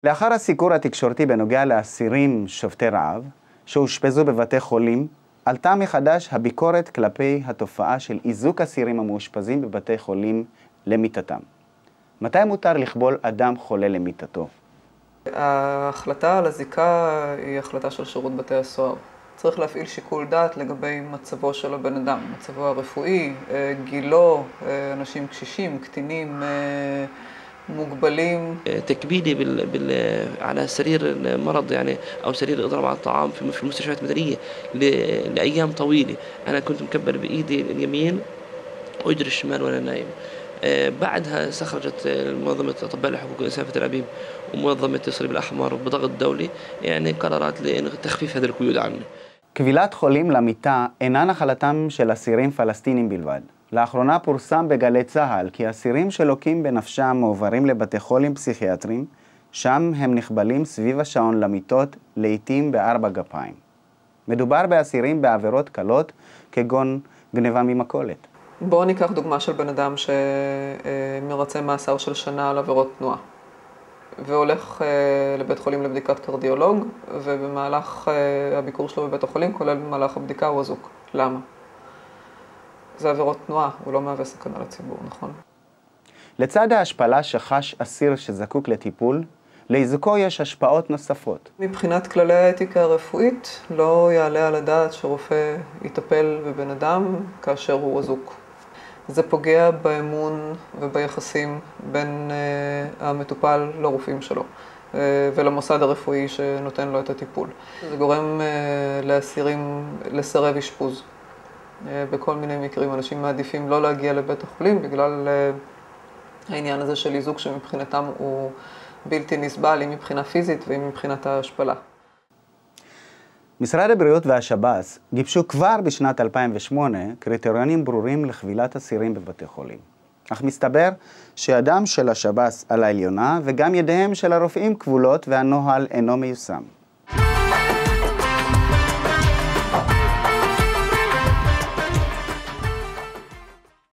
לאחר הסיקור התקשורתי בנוגע לאסירים שובתי רעב, שהושפזו בבתי חולים, עלתה מחדש הביקורת כלפי התופעה של איזוק אסירים המאושפזים בבתי חולים למיטתם. מתי מותר לכבול אדם חולה למיטתו? ההחלטה על הזיקה היא החלטה של שירות בתי הסוהר. צריך להפעיל שיקול דעת לגבי מצבו של הבן אדם, מצבו הרפואי, גילו, אנשים קשישים, קטינים, مقبلين. تكبيدي على سرير المرض يعني أو سرير الإضراب على الطعام في المستشفيات المدنية لأيام طويلة. أنا كنت مكبل بإيدي اليمين وإجري الشمال وأنا نايم. بعدها استخرجت منظمة أطباء الحقوق الإنسان في تل أبيب ومنظمة الصليب الأحمر بضغط دولي يعني قرارات لتخفيف هذه القيود عني. כבילת חולים למיטה אינה נחלתם של אסירים פלסטינים בלבד. לאחרונה פורסם בגלי צהל כי אסירים שלוקים בנפשם מועברים לבתי חולים פסיכיאטריים, שם הם נכבלים סביב השעון למיטות, לעתים בארבע גפיים. מדובר באסירים בעבירות קלות, כגון גנבה ממכולת. בואו ניקח דוגמה של בן אדם שמרצה מאסר של שנה על עבירות תנועה, והולך לבית חולים לבדיקת קרדיולוג, ובמהלך הביקור שלו בבית החולים, כולל במהלך הבדיקה, הוא אזוק. למה? זה עבירות תנועה, הוא לא מהווה סכנה לציבור, נכון? לצד ההשפלה שחש אסיר שזקוק לטיפול, לאיזוקו יש השפעות נוספות. מבחינת כללי האתיקה הרפואית, לא יעלה על הדעת שרופא יטפל בבן אדם כאשר הוא אזוק. זה פוגע באמון וביחסים בין המטופל לרופאים שלו ולמוסד הרפואי שנותן לו את הטיפול. זה גורם לאסירים לסרב אשפוז. בכל מיני מקרים אנשים מעדיפים לא להגיע לבית החולים בגלל העניין הזה של איזוק שמבחינתם הוא בלתי נסבל, אם מבחינה פיזית ואם מבחינת ההשפלה. משרד הבריאות והשב"ס גיבשו כבר בשנת 2008 קריטריונים ברורים לכבילת אסירים בבתי חולים. אך מסתבר שידם של השב"ס על העליונה וגם ידיהם של הרופאים כבולות והנוהל אינו מיושם.